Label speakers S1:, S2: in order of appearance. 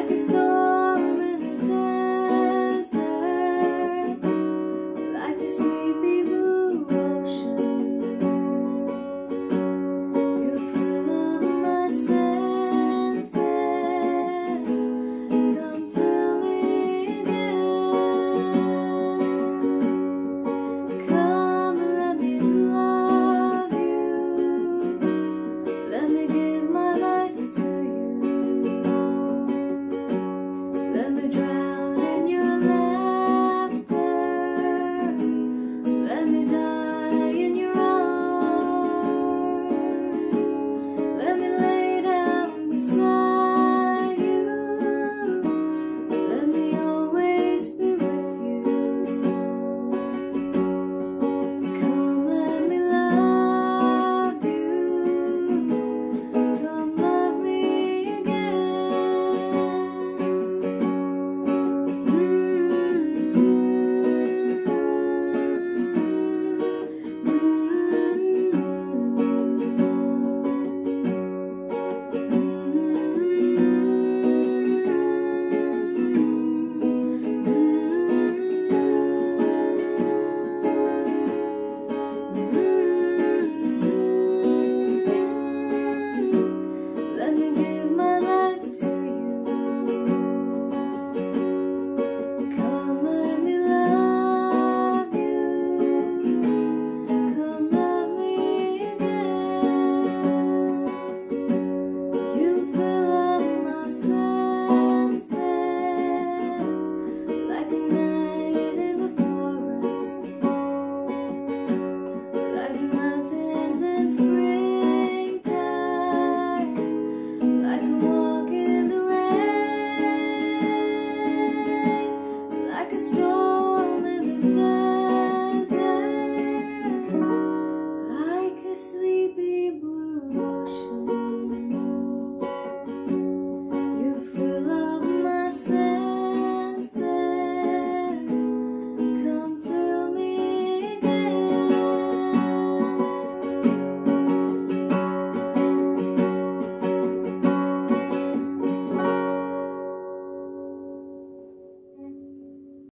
S1: like a storm in the desert, like a sleepy blue ocean. You fill up my senses, come fill me again. Come and let me love you, let me give my life to you. Let me drown